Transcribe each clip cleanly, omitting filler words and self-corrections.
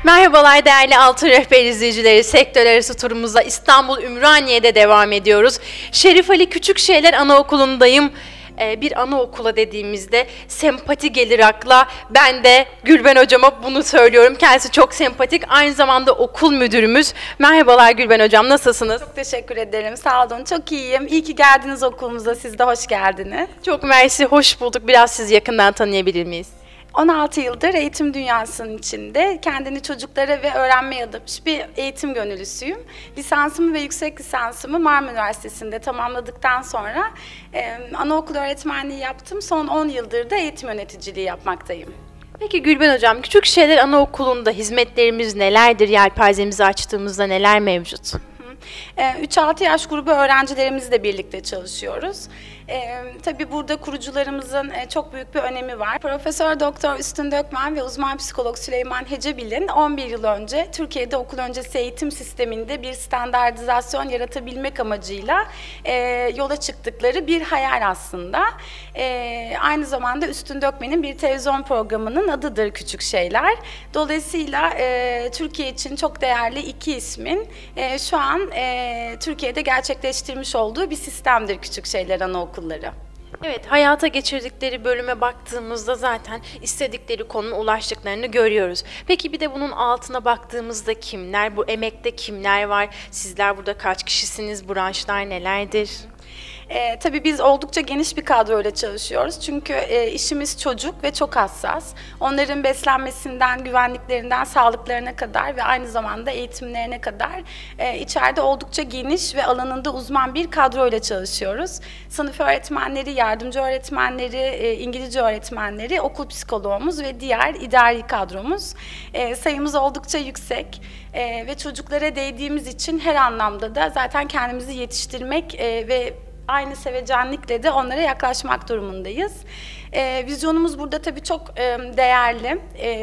Merhabalar değerli Altın Rehber izleyicileri, sektör arası turumuzla İstanbul Ümraniye'de devam ediyoruz. Şerif Ali Küçükşehirler Anaokulu'ndayım. Bir anaokula dediğimizde sempati gelir akla. Ben de Gülben hocama bunu söylüyorum. Kendisi çok sempatik. Aynı zamanda okul müdürümüz. Merhabalar Gülben hocam, nasılsınız? Çok teşekkür ederim. Sağ olun. Çok iyiyim. İyi ki geldiniz okulumuza. Siz de hoş geldiniz. Çok mersi, hoş bulduk. Biraz sizi yakından tanıyabilir miyiz? 16 yıldır eğitim dünyasının içinde kendini çocuklara ve öğrenmeye adamış bir eğitim gönüllüsüyüm. Lisansımı ve yüksek lisansımı Marmara Üniversitesi'nde tamamladıktan sonra anaokulu öğretmenliği yaptım. Son 10 yıldır da eğitim yöneticiliği yapmaktayım. Peki Gülben hocam, Küçükşehirler Anaokulu'nda hizmetlerimiz nelerdir? Yelpazemizi açtığımızda neler mevcut? 3-6 yaş grubu öğrencilerimizle birlikte çalışıyoruz. Tabii burada kurucularımızın çok büyük bir önemi var. Profesör Doktor Üstün Dökmen ve uzman psikolog Süleyman Hecebil'in 11 yıl önce Türkiye'de okul öncesi eğitim sisteminde bir standartizasyon yaratabilmek amacıyla yola çıktıkları bir hayal aslında. Aynı zamanda Üstün Dökmen'in bir televizyon programının adıdır Küçük Şeyler. Dolayısıyla Türkiye için çok değerli iki ismin şu an Türkiye'de gerçekleştirmiş olduğu bir sistemdir Küçük Şeyler Anaokulları. Evet, hayata geçirdikleri bölüme baktığımızda zaten istedikleri konuma ulaştıklarını görüyoruz. Peki bir de bunun altına baktığımızda kimler, bu emekte kimler var? Sizler burada kaç kişisiniz, branşlar nelerdir? Tabii biz oldukça geniş bir kadroyla çalışıyoruz. Çünkü işimiz çocuk ve çok hassas. Onların beslenmesinden, güvenliklerinden, sağlıklarına kadar ve aynı zamanda eğitimlerine kadar içeride oldukça geniş ve alanında uzman bir kadroyla çalışıyoruz. Sınıf öğretmenleri, yardımcı öğretmenleri, İngilizce öğretmenleri, okul psikologumuz ve diğer idari kadromuz. Sayımız oldukça yüksek ve çocuklara değdiğimiz için her anlamda da zaten kendimizi yetiştirmek ve aynı sevecenlikle de onlara yaklaşmak durumundayız. Vizyonumuz burada tabii çok değerli.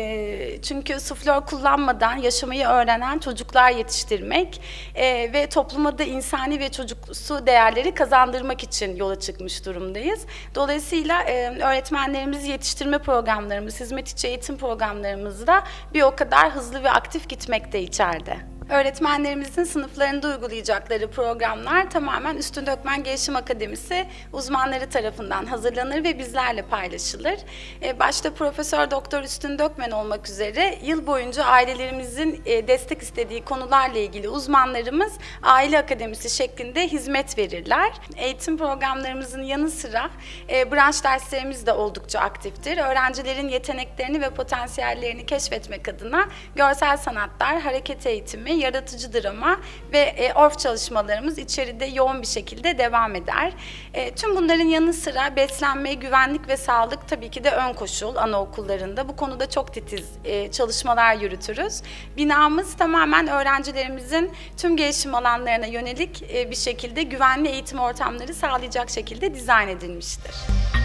Çünkü suflör kullanmadan yaşamayı öğrenen çocuklar yetiştirmek ve topluma da insani ve çocuksu değerleri kazandırmak için yola çıkmış durumdayız. Dolayısıyla öğretmenlerimizi yetiştirme programlarımız, hizmet içi eğitim programlarımız da bir o kadar hızlı ve aktif gitmekte içeride. Öğretmenlerimizin sınıflarında uygulayacakları programlar tamamen Üstün Dökmen Gelişim Akademisi uzmanları tarafından hazırlanır ve bizlerle paylaşılır. Başta Profesör Doktor Üstün Dökmen olmak üzere yıl boyunca ailelerimizin destek istediği konularla ilgili uzmanlarımız aile akademisi şeklinde hizmet verirler. Eğitim programlarımızın yanı sıra branş derslerimiz de oldukça aktiftir. Öğrencilerin yeteneklerini ve potansiyellerini keşfetmek adına görsel sanatlar, hareket eğitimi, yaratıcı drama ve orf çalışmalarımız içeride yoğun bir şekilde devam eder. Tüm bunların yanı sıra beslenme, güvenlik ve sağlık tabii ki de ön koşul anaokullarında. Bu konuda çok titiz çalışmalar yürütürüz. Binamız tamamen öğrencilerimizin tüm gelişim alanlarına yönelik bir şekilde güvenli eğitim ortamları sağlayacak şekilde dizayn edilmiştir.